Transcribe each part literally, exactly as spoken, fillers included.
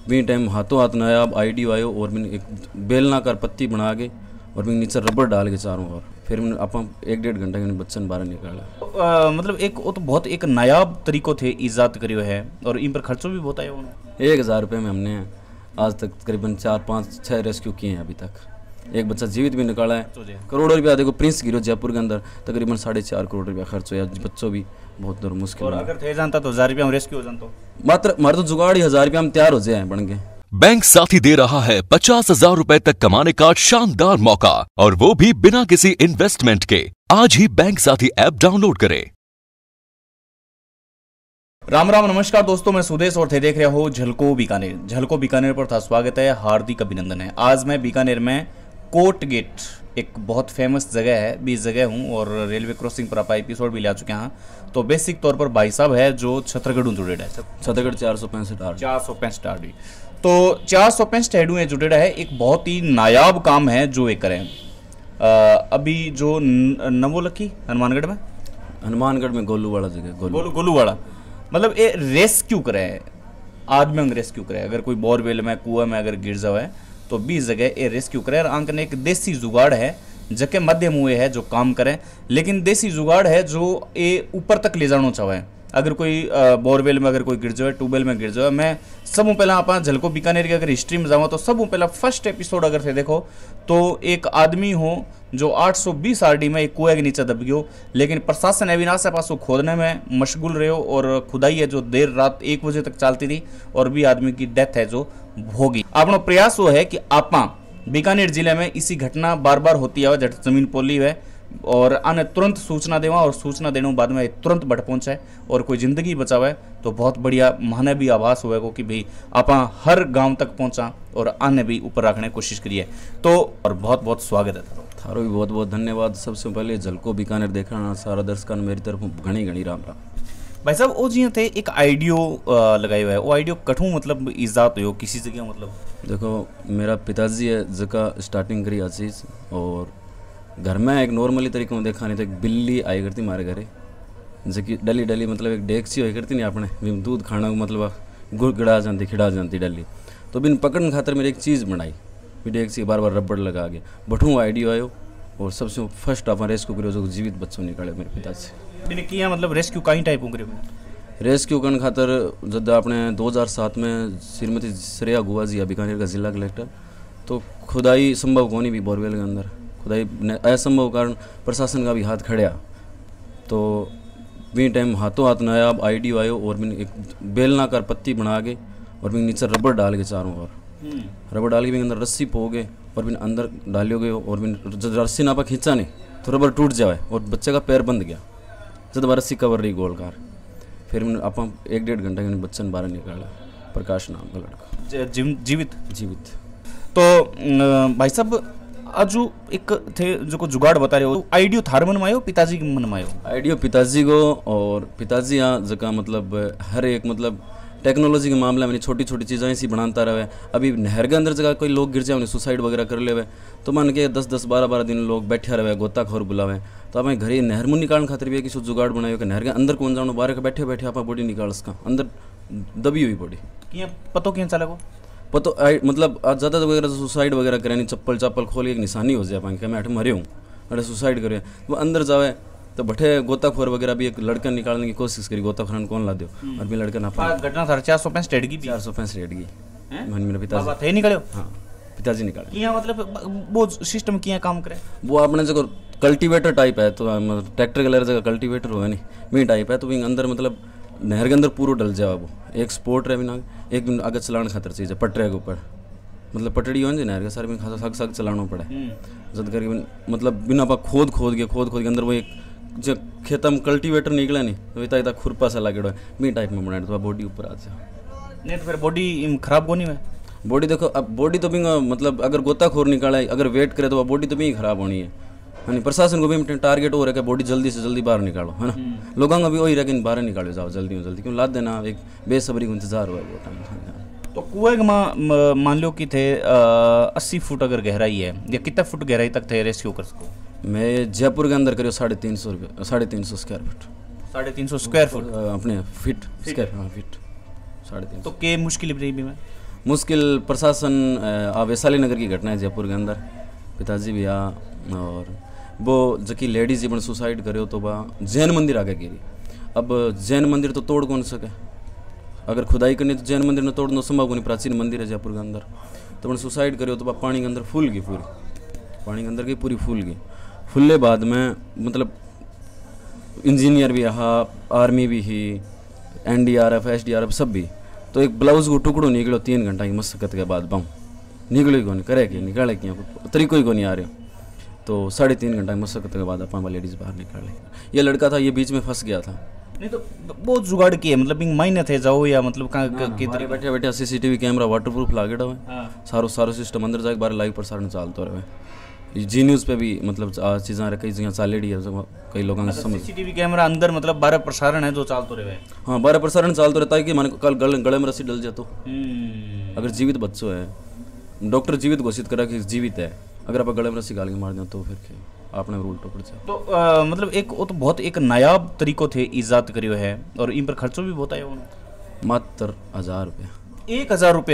भी टाइम हाथों हाथ नायाब आइडियो आयो और मैंने एक बेलनाकार पत्ती बना के और मैंने नीचे रबड़ डाल के चारों ओर फिर मैंने आप एक डेढ़ घंटा के बच्चन बाहर निकाला। आ, मतलब एक वो तो बहुत एक नायाब तरीको थे ईजाद करियो है और इन पर खर्चो भी बहुत आया उन्होंने। एक हज़ार रुपये में हमने आज तक तकरीबन चार पाँच छः रेस्क्यू किए हैं अभी तक। एक बच्चा जीवित भी निकाला है। करोड़ों रुपया देखो प्रिंस गिरो जयपुर के अंदर तकरीबन साढ़े चार करोड़ रुपया खर्च हुआ। बच्चों भी बहुत दूर मुश्किल। और अगर थे जानता तो हज़ार रुपया में रेस्क्यू हो जानता मात्र हमारे तो जुगाड़ ही हज़ार रुपया हम तैयार हो जाए बन गए। बैंक साथी दे रहा है पचास हजार रुपए तक कमाने का शानदार मौका और वो भी बिना किसी इन्वेस्टमेंट के। आज ही बैंक साथी ऐप डाउनलोड करें। राम राम नमस्कार दोस्तों, मैं सुदेश और थे देख रहे हो झलको बीकानेर। झलको बीकानेर पर था स्वागत है, हार्दिक अभिनंदन है। आज मैं बीकानेर में कोर्ट गेट एक बहुत फेमस जगह है, बीस जगह हूँ और रेलवे क्रॉसिंग पर आप एपिसोड भी ला चुके हैं। तो बेसिक तौर पर भाई साहब है जो छतरगढ़ जुड़े है। छतरगढ़ चार सौ पैंसठ आर चार सौ पैंसठ आर डी तो चार सौ पैंसठ हेडू है जुड़ेड़ा है। एक बहुत ही नायाब काम है जो ये करें। अभी जो नवोलखी हनुमानगढ़ में हनुमानगढ़ में गोलू वाला जगह गोलू गोलू गोलू वाला मतलब ये रेस्क्यू करे आदमी अंग रेस्क्यू करे। अगर कोई बोरवेल में कुआं में अगर गिर जाए तो बीस जगह ये रेस्क्यू करे। और आंक ने एक देसी जुगाड़ है जके मध्य मुँह है जो काम करे, लेकिन देसी जुगाड़ है जो ये ऊपर तक ले जाना चाहे। अगर कोई बोरवेल में अगर कोई गिर जाए, ट्यूबवेल में गिर जाए, मैं सब पहला आप झलको बीकानेर की अगर हिस्ट्री में जाऊँ तो सब पहला फर्स्ट एपिसोड अगर थे देखो तो एक आदमी हो जो आठ सौ बीस आरडी में एक कुएं के नीचे दब गयो, लेकिन प्रशासन अविनाश से पासों खोदने में मशगूल रहे और खुदाई है जो देर रात एक बजे तक चलती थी और भी आदमी की डेथ है जो होगी। अपना प्रयास वो है कि आप बीकानेर जिले में इसी घटना बार बार होती है जट जमीन पोली है और आने तुरंत सूचना देवा और सूचना देने के बाद में तुरंत बढ़ पहुंचाए और कोई जिंदगी बचावे तो बहुत बढ़िया। माने भी आभास होगा कि भाई आप हर गांव तक पहुंचा और आने भी ऊपर रखने की कोशिश करिए। तो और बहुत बहुत स्वागत है थारो भी बहुत बहुत धन्यवाद। सबसे पहले झलको बीकानेर देखना सारा दर्शकों मेरी तरफ घनी घनी राम राम। भाई साहब वो जी थे एक आइडियो लगाए हुआ है, वो आइडियो कठू मतलब ईजाद हो किसी जगह मतलब देखो मेरा पिताजी है जगह स्टार्टिंग करी चीज़ और घर में एक नॉर्मली तरीके में देखा नहीं तो एक बिल्ली आई करती मारे घरे जबकि डली डली मतलब एक डेक्सी हुई करती नहीं अपने दूध खाना मतलब गुड़ गिड़ा जाती खिड़ा जाती डली तो बिन पकड़ने खातर मेरी एक चीज़ बनाई भी डेक्सी बार बार रबड़ लगा के बठू आइडियो आयो और सबसे फर्स्ट आप रेस्क्यू करो जो जीवित बच्चों निकाले मेरे पिताजी किया मतलब रेस्क्यू कई टाइप करो रेस्क्यू करने खातर जब आपने दो हज़ार सात में श्रीमती श्रेया गुआ जी बीकानेर का जिला कलेक्टर तो खुदाई संभव होनी भी बोरवेल के अंदर खुदाई असंभव कारण प्रशासन का भी हाथ खड़ा तो भी टाइम हाथों हाथ नायाब आइडियो आयो और मैंने एक बेलनाकार पत्ती बना के और मैंने नीचे रबड़ डाल के चारों ओर रबड़ डाल के भी अंदर रस्सी पोगे और मैंने अंदर डालियोगे और मैंने जब रस्सी नापा खींचा नहीं तो रबड़ टूट जाए और बच्चे का पैर बंद गया जब रस्सी कवर रही गोलकार। फिर मैंने आप एक डेढ़ घंटे के बच्चन बाहर निकाला। प्रकाश नाम का लड़का जीवित जीवित। तो भाई साहब आज एक थे जो को जुगाड़ बता रहे हो आइडियो थार मन में आयो पिताजी के मन में आयो आइडियो पिताजी को और पिताजी यहाँ जगह मतलब हर एक मतलब टेक्नोलॉजी के मामले में छोटी छोटी चीज़ें ऐसी बनाता रहे। अभी नहर के अंदर जगह कोई लोग गिर जाए उन्हें सुसाइड वगैरह कर ले तो मान के दस दस बारह बारह दिन लोग बैठे रहे गोताखोर बुलावे तो हमें घर नहर मुँह निकालने खातिर भी किसी जुगाड़ बनाए कि नहर के अंदर कौन जाओ बारह के बैठे बैठे आप बॉडी निकाल उसका अंदर दबी हुई बॉडी पतो क्या चला पतो मतलब आज ज़्यादा वगैरह सुसाइड वगैरह करें नहीं चप्पल चप्पल खोल के एक निशानी हो जाए पाएंगे मैं अठे मरे हूँ अरे सुसाइड करे वो अंदर जावे तो बैठे गोताखोर वगैरह भी एक लड़का निकालने की कोशिश करी गोताखोर कौन ला दो और भी लड़का ना पाया। घटना था चार सौ पैंसठ की चार सौ पैंसठ रेड की मेरे पिताजी थे निकले। हाँ पिताजी निकाले किया मतलब वो सिस्टम किया काम करे वो अपने जगह कल्टीवेटर टाइप है तो ट्रैक्टर के जगह कल्टीवेटर हुआ नहीं मी टाइप है तो भी अंदर मतलब नहर के अंदर पूरा डल जाए वो एक स्पोर्ट रहे बिना एक दिन आगे चलाने खातर चीज़ है पटरे के ऊपर मतलब पटड़ी हो नहर के सारे में खासा सग सग चलाना पड़े जब करके मतलब बिना आप खोद खोद के खोद खोद के अंदर वो एक जो खेतम कल्टीवेटर निकला नहीं तो इतना इतना खुरपा सा लगे मी टाइप में बनाए तो बॉडी ऊपर आ जाए नहीं तो फिर बॉडी खराब होनी है। बॉडी देखो अब बॉडी तो भी मतलब अगर गोताखोर निकाला अगर वेट करे तो बॉडी तो भी खराब होनी है यानी प्रशासन को भी टारगेट हो रहा है बॉडी जल्दी से जल्दी बाहर निकालो है ना। लोगों का भी वही रहा कि बाहर निकालो जाओ जल्दी में जल्दी क्यों लाद देना एक बेसब्री का इंतजार हुआ वो टाइम। तो कुएं में मान लो कि थे अस्सी फुट अगर गहराई है या कितना फुट गहराई तक थे रेस्क्यू कर सको। मैं जयपुर के अंदर करियो साढ़े तीन सौ रुपये साढ़े तीन सौ स्क्वायर फुट साढ़े तीन सौ स्क्वायर फुट अपने फीट स्क्वायर हाँ फीट साढ़े तीन तो के मुश्किल रही भी मैं मुश्किल प्रशासन आ वैशाली नगर की घटना है जयपुर के अंदर, पिताजी भी आ और वो जबकि लेडीज जीवन सुसाइड करे तो बा जैन मंदिर आगे गिरी। अब जैन मंदिर तो तोड़ कौन सके, अगर खुदाई करनी तो जैन मंदिर ने तोड़ना संभव नहीं, प्राचीन मंदिर है जयपुर के अंदर। तो मैंने सुसाइड करे तो बा पानी के अंदर फूल गई, पूरी पानी के अंदर की पूरी फूल गई। फूलने बाद में मतलब इंजीनियर भी रहा, आर्मी भी ही, N D R F S D R F सब भी। तो एक ब्लाउज को टुकड़ो निकलो तीन घंटा की मशक्कत के बाद बाऊँ निकलो ही को नहीं करे कि निकाले कि तरीको ही को नहीं आ रहे। तो साढ़े तीन घंटा की मशक्कत के बाद अपन लेडीज़ बाहर निकाले। ये लड़का था ये बीच में फंस गया था। नहीं तो बहुत जुगाड़ किए मतलब मायने थे जाओ या मतलब कहाँ बैठे बैठे बैठे सीसीटीवी कैमरा वाटरप्रूफ लागेड़ा हुए, सारो सारो सिस्टम अंदर जाके बाहर लाइव प्रसारण चलते रहे। जी न्यूज़ पे भी मतलब चीज़ें कई जगह चालेड़ी है, कई लोगों ने समझ सीसीटीवी कैमरा अंदर मतलब बारह प्रसारण है जो चलते रहे। हाँ बारह प्रसारण चलते रहता है कि मन कल गले गले में रस्सी डल जाए तो अगर जीवित बच्चों है, डॉक्टर जीवित घोषित करा कि जीवित है, अगर आप गले में रस्सी गाल के मार दें तो फिर आपने उल्टो पड़ जाए। तो आ, मतलब एक वो तो बहुत एक नायाब तरीको थे ईजाद करियो है और इन पर खर्चो भी बहुत आया मात्र हज़ार रुपये एक हज़ार रुपये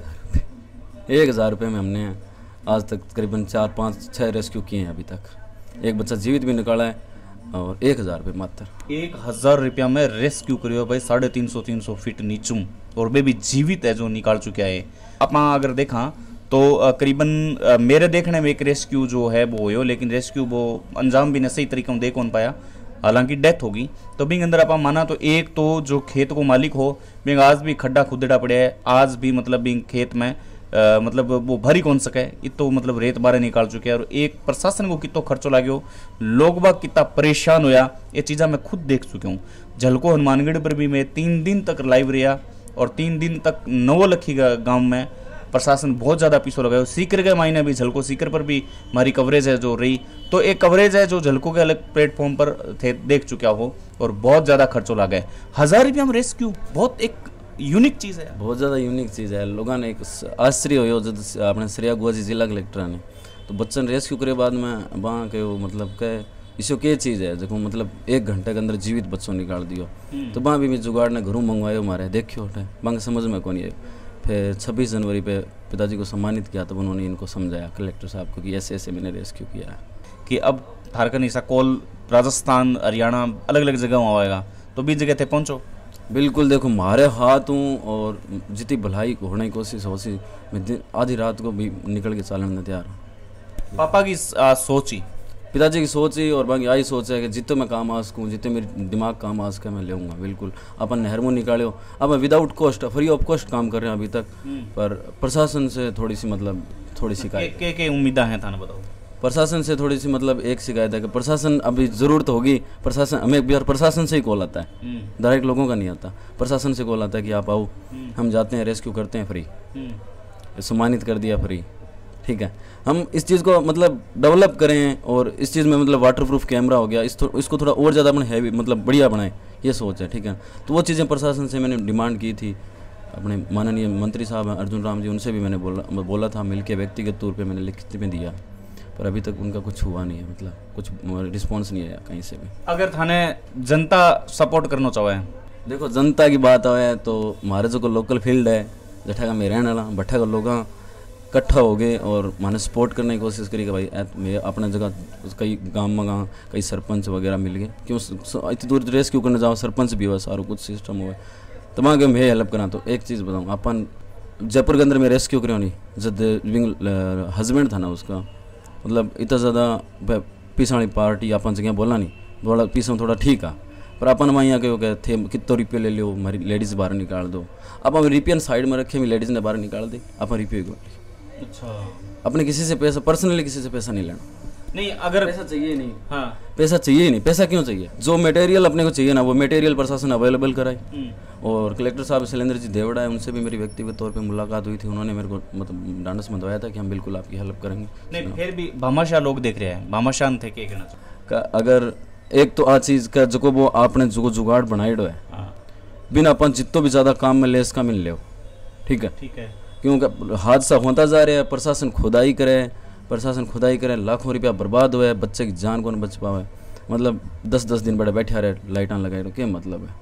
एक हज़ार रुपये में हमने आज तक करीबन चार पाँच छः रेस्क्यू किए हैं अभी तक। एक बच्चा जीवित भी निकाला है और एक हज़ार रुपये मात्र एक हज़ार रुपया में रेस्क्यू करियो भाई साढ़े तीन सौ तीन सौ फीट नीचू और वे भी जीवित है जो निकाल चुका है। अपना अगर देखा तो करीबन मेरे देखने में एक रेस्क्यू जो है वो हो, लेकिन रेस्क्यू वो अंजाम भी न सही तरीके से दे कौन पाया, हालांकि डेथ होगी। तो बिंग अंदर आप माना तो एक तो जो खेत को मालिक हो बिंग आज भी खड्डा खुदड़ा पड़े है, आज भी मतलब बिंग खेत में आ, मतलब वो भरी कौन सके इतो मतलब रेत बारे निकाल चुके हैं। और एक प्रशासन को कितो खर्चो लाग्यो, लोग बाग कितना परेशान होया, ये चीज़ा मैं खुद देख चुके हूँ। झलको हनुमानगढ़ पर भी मैं तीन दिन तक लाइव रहा और तीन दिन तक नवलखी गाँव में प्रशासन बहुत ज़्यादा पीछे लगाया। सीकर के मायने भी झलको सीकर पर भी हमारी कवरेज है जो रही, तो एक कवरेज है जो झलको के अलग प्लेटफॉर्म पर थे देख चुका हो और बहुत ज़्यादा खर्चो लगा है। हज़ार रुपया में रेस्क्यू बहुत एक यूनिक चीज़ है, बहुत ज़्यादा यूनिक चीज़ है। लोगों ने एक आश्चर्य हो जब अपने श्रेया गुआ जी जिला कलेक्टर ने तो बच्चन रेस्क्यू करे बाद में वहाँ के वो मतलब कहे इसो क्या चीज़ है जो मतलब एक घंटे के अंदर जीवित बच्चों निकाल दियो। तो वहाँ भी जुगाड़ ने घरों मंगवाए हमारे देखियो उठे वहाँ समझ में कौन है। फिर छब्बीस जनवरी पे पिताजी को सम्मानित किया तब उन्होंने इनको समझाया कलेक्टर साहब को कि ऐसे ऐसे मैंने रेस्क्यू किया है कि अब थारकन ऐसा कॉल राजस्थान हरियाणा अलग अलग जगह आएगा तो बीस जगह थे पहुँचो। बिल्कुल देखो मारे हाथ हूँ और जितनी भलाई होने की कोशिश हो सी मैं आधी रात को भी निकल के चालन में तैयार हूँ। पापा की आ, सोच ही पिताजी की सोच ही और बाकी आई सोच है कि जितने मैं काम आ सकूँ जितने मेरी दिमाग काम आ सके मैं लेऊँगा। बिल्कुल अपन नहर में निकालो अब मैं without cost free of cost काम कर रहे हैं अभी तक, पर प्रशासन से थोड़ी सी मतलब थोड़ी शिकायत के के उम्मीदें हैं थाना बताओ। प्रशासन से थोड़ी सी मतलब एक शिकायत है कि प्रशासन अभी ज़रूरत होगी, प्रशासन हमें बिहार प्रशासन से ही कॉल आता है, डायरेक्ट लोगों का नहीं आता, प्रशासन से कॉल आता है कि आप आओ हम जाते हैं रेस्क्यू करते हैं फ्री, सम्मानित कर दिया फ्री। ठीक है हम इस चीज़ को मतलब डेवलप करें और इस चीज़ में मतलब वाटरप्रूफ कैमरा हो गया इस थो, इसको थोड़ा और ज़्यादा अपने हैवी मतलब बढ़िया बनाएं, ये सोच है। ठीक है तो वो चीज़ें प्रशासन से मैंने डिमांड की थी, अपने माननीय मंत्री साहब हैं अर्जुन राम जी उनसे भी मैंने बोला बोला था मिलके व्यक्तिगत तौर पे मैंने लिखित में दिया, पर अभी तक उनका कुछ हुआ नहीं है, मतलब कुछ रिस्पॉन्स नहीं आया कहीं से भी। अगर थाने जनता सपोर्ट करना चाहे देखो जनता की बात आए तो हमारे जो लोकल फील्ड है जठा का मैं रहने वाला भट्ठा का लोग इकट्ठा हो गए और मैंने सपोर्ट करने की कोशिश करी कि भाई मैं अपने जगह कई गाँव में गाँव कई सरपंच वगैरह मिल गए क्यों इतनी दूर रेस्क्यू करने जाओ, सरपंच भी हुआ सारा कुछ सिस्टम हुआ तो वहाँ के मैं हेल्प करा। तो एक चीज़ बताऊँ अपन जयपुर के अंदर में रेस्क्यू करो नहीं जब विंग हस्बैंड था ना उसका मतलब इतना ज़्यादा पीछाड़ी पार्टी अपन जगह बोला नहीं थोड़ा पीछा थोड़ा ठीक है, पर अपन वहाँ यहाँ के थे कितने रुपये ले लो हमारी लेडीज़ बाहर निकाल दो, अब हम रुपये साइड में रखे लेडीज़ ने बाहर निकाल दी अपन रुपये को। अच्छा अपने किसी से पैसा पर्सनली किसी से पैसा नहीं लेना, नहीं अगर पैसा चाहिए नहीं, हाँ पैसा चाहिए ही नहीं, पैसा क्यों चाहिए, जो मटेरियल अपने को चाहिए ना वो मटेरियल प्रशासन अवेलेबल कराए। और कलेक्टर साहब शैलेंद्र जी देवड़ा है उनसे भी मेरी व्यक्तिगत तौर पे मुलाकात हुई थी, उन्होंने मेरे को मतलब डांडस में दवाया था कि हम बिल्कुल आपकी हेल्प करेंगे। नहीं फिर भी भामाशाह लोग देख रहे हैं, भामाशाह थे क्या कहना का अगर एक तो आ चीज़ का जो वो आपने जो जुगाड़ बनाई है बिना अपन जितो भी ज़्यादा काम में लेस का मिल ले, ठीक है ठीक है क्योंकि हादसा होता जा रहा है, प्रशासन खुदाई करे प्रशासन खुदाई करे लाखों रुपया बर्बाद हुआ है, बच्चे की जान कौन बच पावे, मतलब दस दस दिन बड़े बैठे रहे लाइटां लगाए तो क्या मतलब है।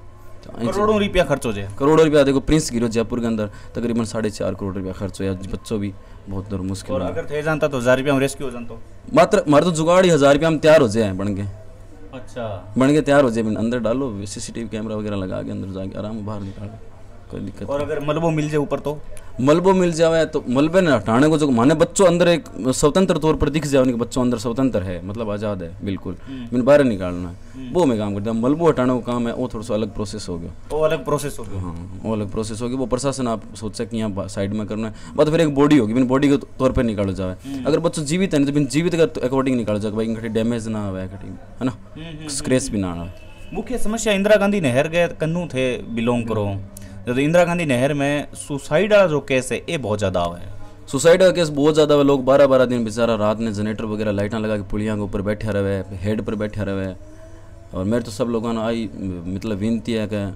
करोड़ों रुपया खर्च हो जाए। करोड़ों रुपया देखो प्रिंस गिरो जयपुर के अंदर तकरीबन साढ़े चार करोड़ रुपया खर्च हो, या बच्चों भी बहुत दूर मुश्किल। और अगर थे जानता तो हजार रुपया में रेस्क्यू हो जानता। मात्र हमारे तो जुगाड़ ही हजार रुपया में तैयार हो जाए बन के। अच्छा, बन के तैयार हो जाए, अंदर डालो सीसीटीवी कैमरा वगैरह लगा के अंदर जाके आराम बाहर निकालो, कोई दिक्कत। और अगर मलबो मिल जाए ऊपर तो मलबो मिल जाए तो मलबे ने हटाने को जो माने बच्चों अंदर एक स्वतंत्र तौर पर दिख जाए उनके बच्चों अंदर स्वतंत्र है, मतलब आज़ाद है बिल्कुल, मैंने बाहर निकालना है वो मैं काम करता हूँ। मलबो हटाने को काम है वो थोड़ा सा अलग प्रोसेस हो गया, वो अलग प्रोसेस हो गया। हाँ वो अलग प्रोसेस होगी, वो प्रशासन आप सोच सकते हैं यहाँ साइड में करना है। बात फिर एक बॉडी होगी, बिन बॉडी के तौर पर निकालो जाए। अगर बच्चों जीवित है तो बिन जीवित के अकॉर्डिंग निकालो जाए, भाई कहीं डैमेज ना आवे कहीं है ना, स्क्रैच भी ना आवे। मुख्य समस्या इंदिरा गांधी नहर गए कन्नू थे बिलोंग करो, जब इंदिरा गांधी नहर में सुसाइड वाला जो केस है ये बहुत ज़्यादा हुआ है। सुसाइड का केस बहुत ज़्यादा है, लोग बारह बारह दिन बेचारा रात में जनरेटर वगैरह लाइटें लगा के पुलिया के ऊपर बैठे रहे, हेड पर बैठे रहे। और मेरे तो सब लोगों ने आई मतलब विनती है कि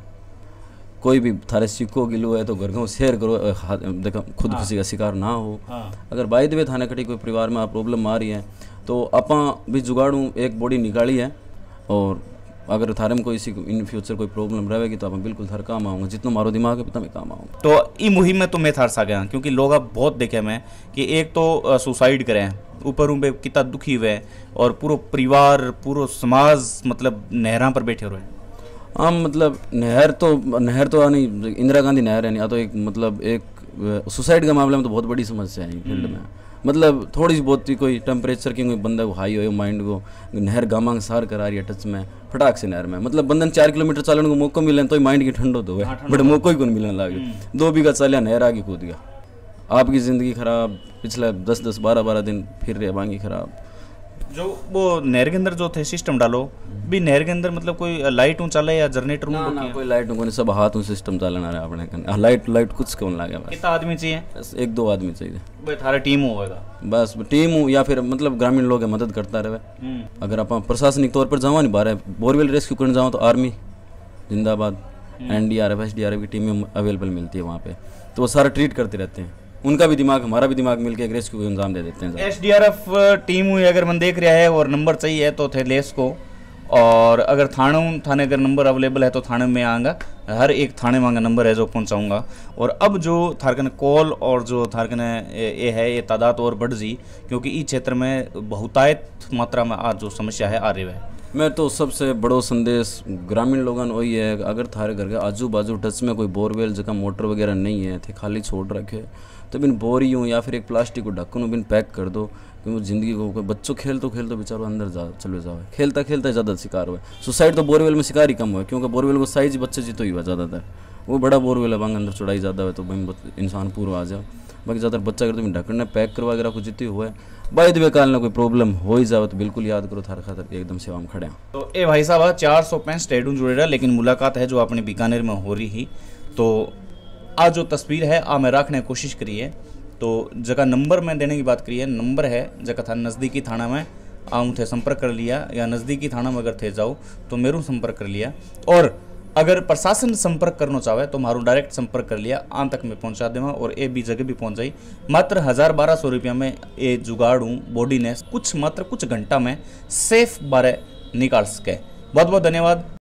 कोई भी थारे सिक्को गिलो है तो घर को शेयर करो, देखो खुद खुशी का शिकार ना हो। अगर बाई दे थाने कटी कोई परिवार में प्रॉब्लम आ रही है तो अपा भी जुगाड़ू एक बॉडी निकाली है, और अगर थारे में कोई इसी इन फ्यूचर कोई प्रॉब्लम रहेगी तो आप बिल्कुल थार काम आऊँगा, जितना मारो दिमाग है उतना मैं काम आऊँगा। तो ई मुहिम में तो मैं थार सा गया क्योंकि लोग अब बहुत देखे मैं कि एक तो सुसाइड करें ऊपर ऊपर कितना दुखी हुए और पूरा परिवार पूरा समाज मतलब नहरा पर बैठे हुए। हाँ मतलब नहर तो नहर तो नहीं इंदिरा गांधी नहर है नहीं, या तो एक मतलब एक सुसाइड के मामले में तो बहुत बड़ी समस्या है फील्ड में। मतलब थोड़ी सी बहुत ही कोई टेम्परेचर की कोई बंदा को हाई हो माइंड को नहर गामांग सार करा रही है टच में फटाक से नहर में, मतलब बंदन चार किलोमीटर चलने को मौका मिले तो माइंड की ठंडो तो है बट मौका ही कौन मिलने लगे। दो बीघा चलिया नहर आगे कूद गया, आपकी ज़िंदगी खराब, पिछले दस दस बारह बारह दिन फिर रहे बांगी खराब। जो वो नहर के अंदर जो थे सिस्टम डालो भी नहर के अंदर मतलब कोई लाइट ऊँ चले या जनरेटर ना, ना कोई लाइट को सब हाथ ऊँ सिस्टम चलना रहा अपने लाइट लाइट कुछ कौन लगे। कितना आदमी चाहिए? बस एक दो आदमी चाहिए, भाई थारा टीम होगा बस टीम हो या फिर मतलब ग्रामीण लोग मदद करता रहे। अगर आप प्रशासनिक तौर पर जावा नहीं बाहर बोरवेल रेस्क्यू करने जाओ तो आर्मी जिंदाबाद, N D R F S D R F की टीमें अवेलेबल मिलती है वहाँ पे, तो वो सारा ट्रीट करते रहते हैं। उनका भी दिमाग हमारा भी दिमाग मिलकर एक रेस्क्यू को अंजाम दे देते हैं। S D R F team हुई अगर मन देख रहा है और नंबर चाहिए तो थे लेस को, और अगर थाने थाने अगर नंबर अवेलेबल है तो थाने में आऊँगा, हर एक थाने मांगा नंबर है जो पहुँचाऊँगा। और अब जो थारकन कॉल और जो थारकन ये है ये तादाद और बढ़ जी क्योंकि इस क्षेत्र में बहुतायत मात्रा में आज जो समस्या है आ रही है। मैं तो सबसे बड़ो संदेश ग्रामीण लोगों वही है, अगर थारे घर के आजू बाजू टच में कोई बोरवेल जगह मोटर वगैरह नहीं है थे खाली छोड़ रखे तो बिन बोरी हूँ या फिर एक प्लास्टिक को ढक्कन बिन पैक कर दो, क्योंकि ज़िंदगी को कोई बच्चों खेल तो खेल तो बेचारो अंदर जा चले जाओ, खेलता खेलता ज़्यादा शिकार हुआ। सुसाइड तो बोरवेल में शिकार ही कम हुआ क्योंकि बोरवेल को साइज बच्चे जी तो ही हुआ ज़्यादातर, वो बड़ा बोरवेल है बांग अंदर चढ़ाई ज़्यादा हुआ तो भाई इंसान पूरा आ जाओ, बाकी ज़्यादातर बच्चा अगर तुम ढक्कन पैक करवा वगैरह कुछ जितनी हुआ है बाई दबे काल ना कोई प्रॉब्लम हो ही जाए तो बिल्कुल याद करो थार खातर एकदम सेवा में खड़े हैं। तो ए भाई साहब चार सौ पैंसठ स्टेडूम जुड़े रहा लेकिन मुलाकात है जो अपने बीकानेर में हो रही ही, तो आज जो तस्वीर है आ मैं रखने की कोशिश करी है। तो जगह नंबर में देने की बात करी है, नंबर है जगह था नज़दीकी थाना में आऊँ थे संपर्क कर लिया, या नज़दीकी थाना में अगर थे जाओ तो मेरू संपर्क कर लिया, और अगर प्रशासन संपर्क करना चाहे तो मारू डायरेक्ट संपर्क कर लिया आन तक मैं पहुंचा देवा और ए भी जगह भी पहुंच जाई। मात्र हज़ार बारह सौ रुपया में ये जुगाड़ू बॉडी ने कुछ मात्र कुछ घंटा में सेफ बारे निकाल सके। बहुत बहुत धन्यवाद।